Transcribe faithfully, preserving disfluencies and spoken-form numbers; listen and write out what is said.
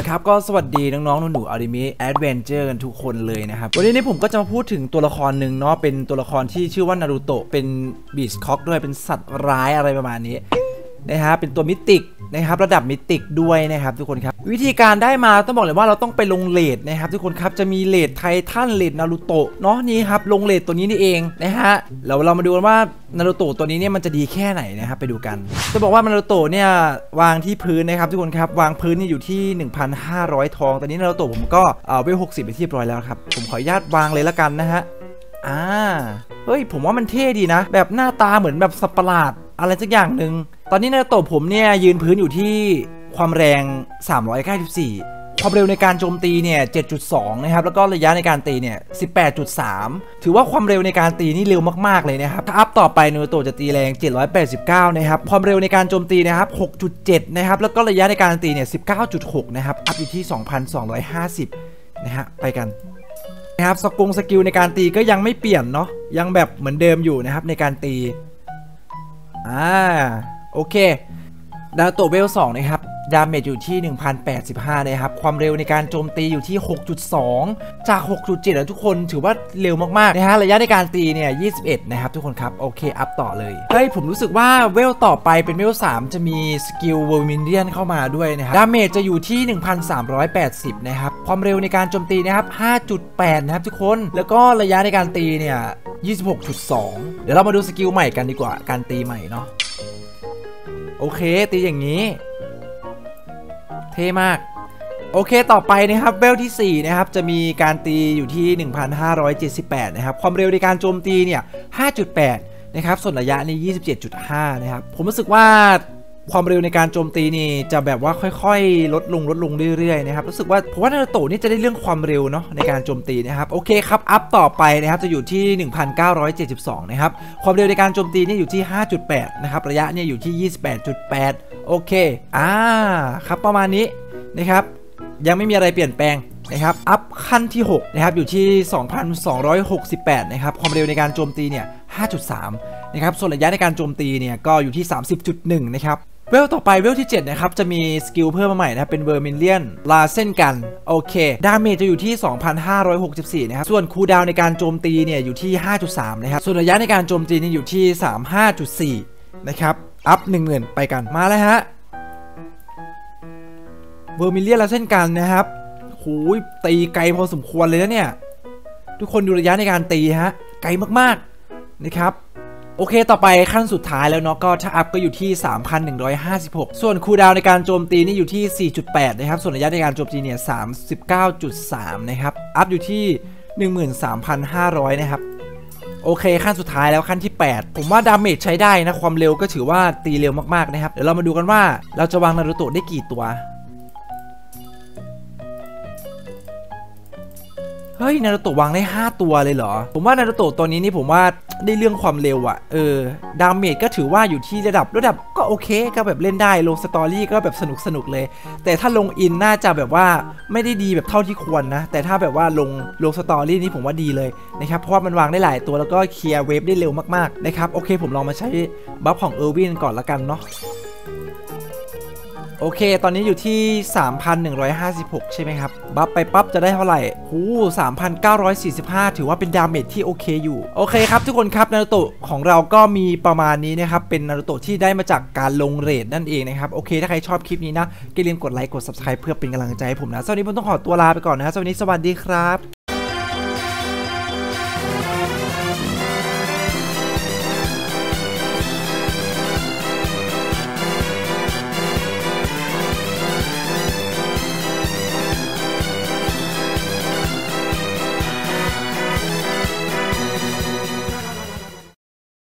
ครับก็สวัสดีน้องๆหนูๆอนิเมะแอดเวนเจอร์กันทุกคนเลยนะครับวันนี้นี่ผมก็จะมาพูดถึงตัวละครหนึ่งเนาะเป็นตัวละครที่ชื่อว่านารูโตะเป็นบีสต์ค็อกด้วยเป็นสัตว์ร้ายอะไรประมาณนี้นะฮะเป็นตัวมิติกนะครับระดับมิติกด้วยนะครับทุกคนครับวิธีการได้มาต้องบอกเลยว่าเราต้องไปลงเลทนะครับทุกคนครับจะมีเลทไททันเลทนารูโตะเนาะนี่ครับลงเลทตัวนี้นี่เองนะฮะเราเรามาดูกันว่านารูโตะตัวนี้เนี่ยมันจะดีแค่ไหนนะครับไปดูกันจะบอกว่านารูโตะเนี่ยวางที่พื้นนะครับทุกคนครับวางพื้นนี่อยู่ที่ หนึ่งพันห้าร้อย ทองตอนนี้นารูโตะผมก็เอาเวลหกสิบไปที่เรียบร้อยแล้วครับผมขออนุญาตวางเลยละกันนะฮะอ่าเฮ้ยผมว่ามันเท่ดีนะแบบหน้าตาเหมือนแบบสัตว์ประหลาดอะไรสักอย่างหนึ่งตอนนี้นารูโตะผมเนี่ยยืนพื้นอยู่ที่ความแรงสามร้อยเก้าสิบสี่ความเร็วในการโจมตีเนี่ย เจ็ดจุดสอง นะครับแล้วก็ระยะในการตีเนี่ย สิบแปดจุดสาม ถือว่าความเร็วในการตีนี่เร็วมากๆเลยนะครับถ้าอัพต่อไปนารูโตะจะตีแรงเจ็ดร้อยแปดสิบเก้านะครับความเร็วในการโจมตีนะครับ หกจุดเจ็ด นะครับแล้วก็ระยะในการตีเนี่ย สิบเก้าจุดหก นะครับอัพอยู่ที่ สองพันสองร้อยห้าสิบ นะฮะไปกันนะครับสกุลสกิลในการตีก็ยังไม่เปลี่ยนเนาะยังแบบเหมือนเดิมอยู่นะครับในการตีอ่าโอเคนารูโตะเวลสองนะครับดาเมจอยู่ที่ หนึ่งพันแปดสิบห้า นะครับความเร็วในการโจมตีอยู่ที่ หกจุดสอง จาก หกจุดเจ็ด แล้วทุกคนถือว่าเร็วมากๆนะฮะระยะในการตีเนี่ยยี่สิบเอ็ดนะครับทุกคนครับโอเคอัพต่อเลยเฮ้ยผมรู้สึกว่าเวลต่อไปเป็นเวลสามจะมีสกิลเวอร์มินเดียนเข้ามาด้วยนะครับดาเมจจะอยู่ที่ หนึ่งพันสามร้อยแปดสิบ นะครับความเร็วในการโจมตีนะครับ ห้าจุดแปด นะครับทุกคนแล้วก็ระยะในการตีเนี่ย ยี่สิบหกจุดสอง เดี๋ยวเรามาดูสกิลใหม่กันดีกว่าการตีใหม่เนาะโอเคตีอย่างนี้เท่มากโอเคต่อไปนะครับเวลที่สี่นะครับจะมีการตีอยู่ที่ หนึ่งพันห้าร้อยเจ็ดสิบแปด นะครับความเร็วในการโจมตีเนี่ย ห้าจุดแปด นะครับส่วนระยะนี่ ยี่สิบเจ็ดจุดห้า นะครับผมรู้สึกว่าความเร็วในการโจมตีนี่จะแบบว่าค่อยๆลดลงลดลงเรื่อยๆนะครับรู้สึกว่าเพราะว่านารูโตะนี่จะได้เรื่องความเร็วเนาะในการโจมตีนะครับโอเคครับอัพต่อไปนะครับจะอยู่ที่ หนึ่งพันเก้าร้อยเจ็ดสิบสอง นะครับความเร็วในการโจมตีนี่อยู่ที่ ห้าจุดแปด นะครับระยะเนี่ยอยู่ที่ ยี่สิบแปดจุดแปด โอเคอ่าครับประมาณนี้นะครับยังไม่มีอะไรเปลี่ยนแปลงนะครับอัพขั้นที่หกนะครับอยู่ที่ สองพันสองร้อยหกสิบแปด นะครับความเร็วในการโจมตีเนี่ย ห้าจุดสาม นะครับส่วนระยะในการโจมตีเนี่ยก็อยู่ที่ สามสิบจุดหนึ่ง นะครับเวลต่อไปเวลที่เจ็ดนะครับจะมีสกิลเพิ่มมาใหม่นะเป็นเวอร์มิเลียนลาเส้นกันโอเคดาเมจจะอยู่ที่ สองพันห้าร้อยหกสิบสี่ นะครับส่วนคูลดาวน์ในการโจมตีเนี่ยอยู่ที่ ห้าจุดสาม นะครับส่วนระยะในการโจมตีนี่อยู่ที่ สามสิบห้าจุดสี่ นะครับอัพ หนึ่งหมื่น ไปกันมาแล้วฮะเวอร์มิเลียนลาเส้นกันนะครับโหตีไกลพอสมควรเลยนะเนี่ยทุกคนดูระยะในการตีฮะไกลมากๆนะครับโอเคต่อไปขั้นสุดท้ายแล้วเนาะก็ถ้าอัพก็อยู่ที่ สามพันหนึ่งร้อยห้าสิบหก ส่วนคูลดาวน์ในการโจมตีนี่อยู่ที่ สี่จุดแปด นะครับส่วนระยะในการโจมตีเนี่ย สามสิบเก้าจุดสาม นะครับอัพอยู่ที่ หนึ่งหมื่นสามพันห้าร้อย นะครับโอเคขั้นสุดท้ายแล้วขั้นที่แปดผมว่าดาเมจใช้ได้นะความเร็วก็ถือว่าตีเร็วมากๆนะครับเดี๋ยวเรามาดูกันว่าเราจะวางนารูโตะได้กี่ตัวเฮ้ยนารูโตะวางได้ห้าตัวเลยเหรอผมว่านารูโตะตัวนี้นี่ผมว่าได้เรื่องความเร็วอะเออดาเมจก็ถือว่าอยู่ที่ระดับระดับก็โอเคก็แบบเล่นได้ลงสตอรี่ก็แบบสนุกสนุกเลยแต่ถ้าลงอินน่าจะแบบว่าไม่ได้ดีแบบเท่าที่ควรนะแต่ถ้าแบบว่าลงลงสตอรี่นี่ผมว่าดีเลยนะครับเพราะว่ามันวางได้หลายตัวแล้วก็เคลียร์เวฟได้เร็วมากๆนะครับโอเคผมลองมาใช้บัฟของเออร์วินก่อนละกันเนาะโอเคตอนนี้อยู่ที่ สามพันหนึ่งร้อยห้าสิบหก ใช่ไหมครับบัฟไปปั๊บจะได้เท่าไหร่หู สามพันเก้าร้อยสี่สิบห้า ถือว่าเป็นดาเมจที่โอเคอยู่โอเคครับทุกคนครับนารูโตะของเราก็มีประมาณนี้นะครับเป็นนารูโตะที่ได้มาจากการลงเรทนั่นเองนะครับโอเคถ้าใครชอบคลิปนี้นะอย่าลืมกดไลค์กด ซับสไครบ์ เพื่อเป็นกำลังใจให้ผมนะสวัสดีผมต้องขอตัวลาไปก่อนนะครับสวัสดีสวัสดีครับ